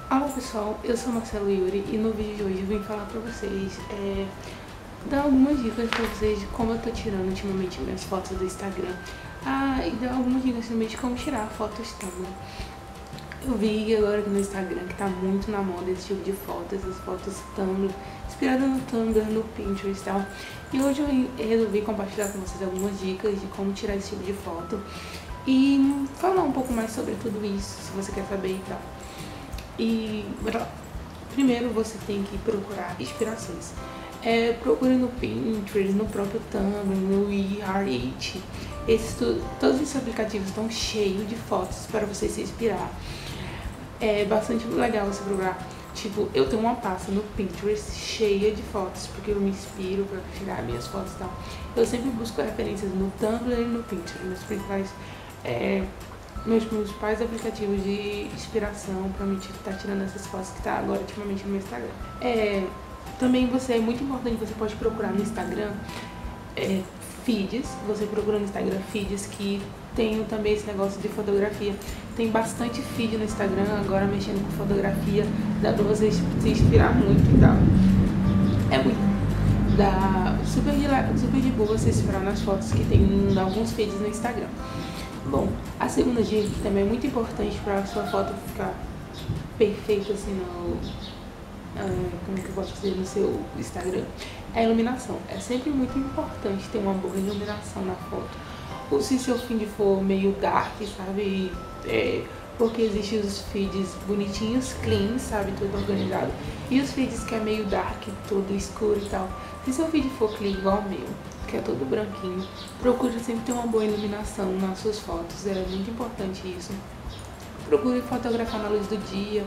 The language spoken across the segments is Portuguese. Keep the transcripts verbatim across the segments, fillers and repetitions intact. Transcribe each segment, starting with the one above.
Olá pessoal, eu sou Marcelo Yuri e no vídeo de hoje eu vim falar pra vocês, é, dar algumas dicas pra vocês de como eu tô tirando ultimamente minhas fotos do Instagram. Ah, e dar algumas dicas também de como tirar fotos Tumblr. Eu vi agora aqui no Instagram que tá muito na moda esse tipo de foto, essas fotos Tumblr, inspirada no Tumblr, no Pinterest e tal. E hoje eu resolvi compartilhar com vocês algumas dicas de como tirar esse tipo de foto e falar um pouco mais sobre tudo isso, se você quer saber e tal. E primeiro você tem que procurar inspirações. É, procure no Pinterest, no próprio Tumblr, no I R H. Esses, todos esses aplicativos estão cheios de fotos para você se inspirar. É bastante legal você procurar. Tipo, eu tenho uma pasta no Pinterest cheia de fotos, porque eu me inspiro para tirar minhas fotos e tal. Eu sempre busco referências no Tumblr e no Pinterest, meus principais, é, meus principais aplicativos de inspiração para me estar tirando essas fotos que tá agora ultimamente no meu Instagram. É, também você, é muito importante, você pode procurar no Instagram é, feeds, você procura no Instagram feeds que tem também esse negócio de fotografia. Tem bastante feed no Instagram agora mexendo com fotografia, dá pra você se inspirar muito e tal. É muito, dá super de, super de boa você se inspirar nas fotos que tem em alguns feeds no Instagram. Bom, a segunda dica que também é muito importante para a sua foto ficar perfeita assim no, uh, como é que eu posso dizer, no seu Instagram, é a iluminação. É sempre muito importante ter uma boa iluminação na foto. Ou se seu feed for meio dark, sabe, é, porque existem os feeds bonitinhos, clean, sabe, tudo organizado, e os feeds que é meio dark, todo escuro e tal. Se seu feed for clean igual o meu, que é todo branquinho, procure sempre ter uma boa iluminação nas suas fotos, é muito importante isso. Procure fotografar na luz do dia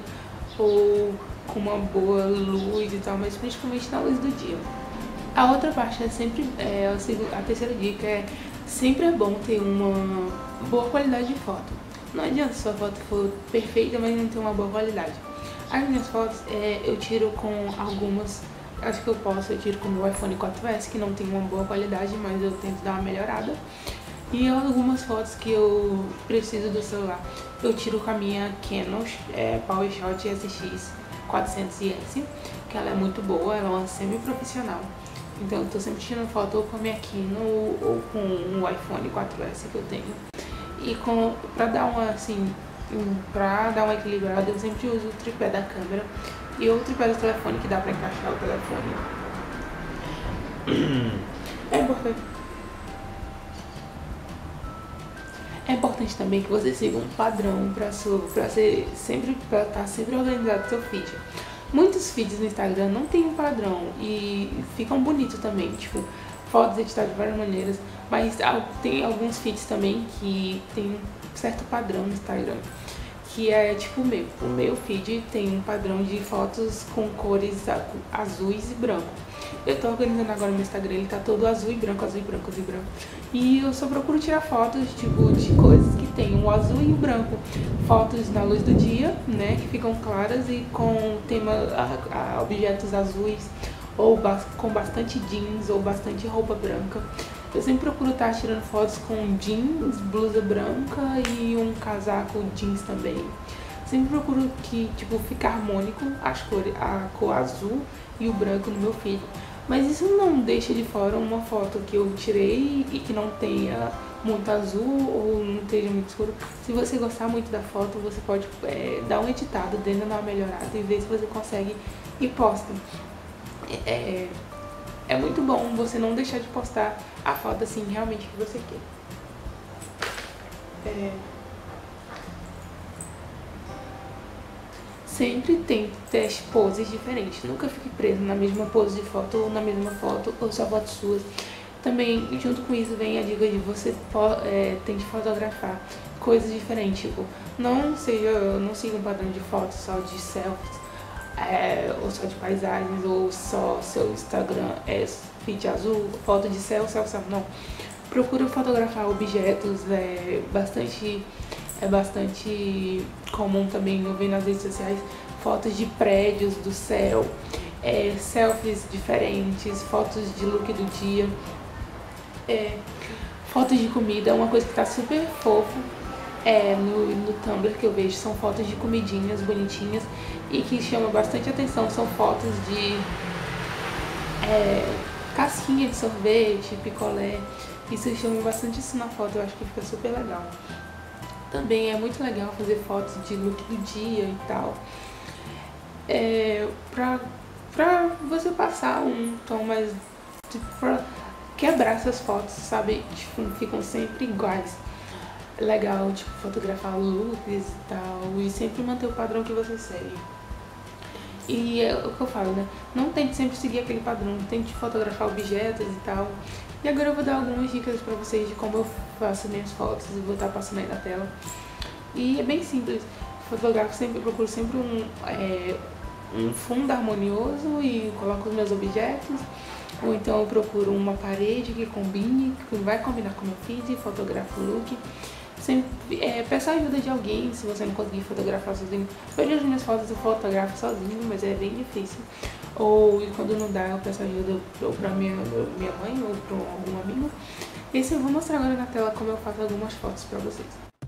ou com uma boa luz e tal, mas principalmente na luz do dia. A outra parte é sempre, é, a terceira dica é, sempre é bom ter uma boa qualidade de foto. Não adianta sua foto for perfeita, mas não ter uma boa qualidade. As minhas fotos é, eu tiro com algumas, acho que eu posso, eu tiro com o meu iPhone quatro S, que não tem uma boa qualidade, mas eu tento dar uma melhorada. E algumas fotos que eu preciso do celular, eu tiro com a minha Canon é, PowerShot S X quatrocentos S, que ela é muito boa, ela é uma semi-profissional. Então eu tô sempre tirando foto ou com a minha Canon ou, ou com o iPhone quatro S que eu tenho. E com, pra dar uma, assim, pra dar uma equilibrada, eu sempre uso o tripé da câmera e o tripé do telefone, que dá pra encaixar o telefone. É importante. É importante também que você siga um padrão pra, sua, pra, ser sempre, pra estar sempre organizado seu feed. Muitos feeds no Instagram não tem um padrão e ficam bonitos também, tipo, fotos editadas de várias maneiras, mas tem alguns feeds também que tem um certo padrão no Instagram, que é tipo o meu. O meu feed tem um padrão de fotos com cores azuis e branco. Eu tô organizando agora meu Instagram, ele tá todo azul e branco, azul e branco, azul e branco. E eu só procuro tirar fotos, tipo, de coisas que tem o azul e o branco. Fotos na luz do dia, né, que ficam claras e com tema, a, a, objetos azuis, ou ba com bastante jeans, ou bastante roupa branca. Eu sempre procuro estar tirando fotos com jeans, blusa branca e um casaco jeans também. Sempre procuro que, tipo, ficar harmônico as cores, a cor azul e o branco no meu feed. Mas isso não deixa de fora uma foto que eu tirei e que não tenha muito azul ou não esteja muito escuro. Se você gostar muito da foto, você pode é, dar um editado, dar uma melhorada e ver se você consegue e posta. É, é muito bom você não deixar de postar a foto assim realmente que você quer. É... Sempre tem teste poses diferentes, nunca fique preso na mesma pose de foto ou na mesma foto ou só fotos suas. Também, junto com isso, vem a dica de você é, tente fotografar coisas diferentes, tipo, não seja, não siga um padrão de fotos só de selfies, é, ou só de paisagens, ou só seu Instagram é feed azul, foto de céu, céu, céu, não. Procura fotografar objetos, é bastante... É bastante comum também eu ver nas redes sociais fotos de prédios do céu, é, selfies diferentes, fotos de look do dia, é, fotos de comida, uma coisa que tá super fofo é, no, no Tumblr que eu vejo são fotos de comidinhas bonitinhas e que chamam bastante atenção, são fotos de é, casquinha de sorvete, picolé. Isso chama bastante isso na foto, eu acho que fica super legal. Também é muito legal fazer fotos de look do dia e tal, é, pra, pra você passar um tom mais, tipo, pra quebrar essas fotos, sabe? Tipo, ficam sempre iguais. Legal, tipo, fotografar looks e tal, e sempre manter o padrão que você segue. E é o que eu falo, né? Não tente sempre seguir aquele padrão, tente fotografar objetos e tal. E agora eu vou dar algumas dicas pra vocês de como eu faço minhas fotos e vou estar passando aí na tela. E é bem simples, fotografo sempre, eu procuro sempre um, é, um fundo harmonioso e coloco os meus objetos. Ou então eu procuro uma parede que combine, que vai combinar com o meu feed e fotografo o look. Sempre, é, peça ajuda de alguém se você não conseguir fotografar sozinho. Hoje as minhas fotos eu fotografo sozinho, mas é bem difícil. Ou e quando não dá eu peço ajuda ou pra minha, minha mãe ou pra algum amigo. E assim, eu vou mostrar agora na tela como eu faço algumas fotos pra vocês.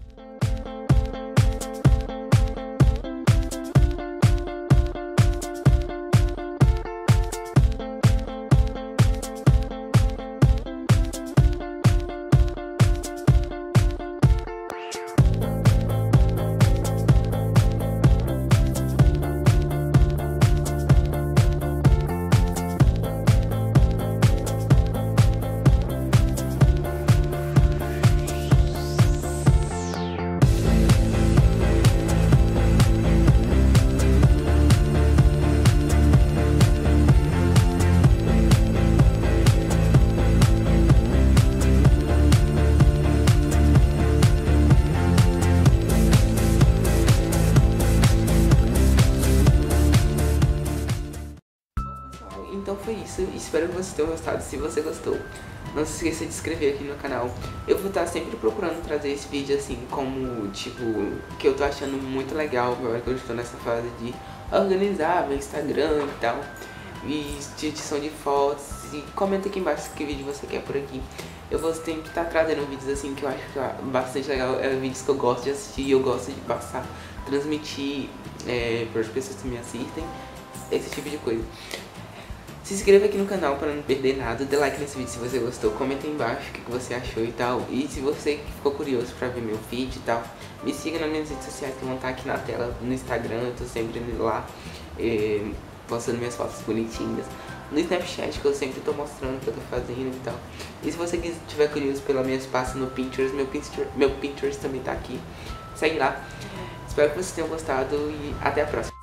Então foi isso, espero que vocês tenham gostado. Se você gostou, não se esqueça de se inscrever aqui no canal. Eu vou estar sempre procurando trazer esse vídeo assim, como, tipo, que eu tô achando muito legal agora que eu estou nessa fase de organizar meu Instagram e tal, e de edição de fotos. E comenta aqui embaixo que vídeo você quer por aqui. Eu vou sempre estar trazendo vídeos assim que eu acho que é bastante legal, é vídeos que eu gosto de assistir e eu gosto de passar, transmitir é, para as pessoas que me assistem, esse tipo de coisa. Se inscreva aqui no canal para não perder nada, dê like nesse vídeo se você gostou, comenta aí embaixo o que você achou e tal. E se você ficou curioso para ver meu feed e tal, me siga nas minhas redes sociais que vão estar aqui na tela, no Instagram, eu tô sempre lá, eh, postando minhas fotos bonitinhas. No Snapchat que eu sempre tô mostrando o que eu tô fazendo e tal. E se você estiver curioso pelo meu espaço no Pinterest, meu Pinterest, meu Pinterest também tá aqui, segue lá. Espero que vocês tenham gostado e até a próxima.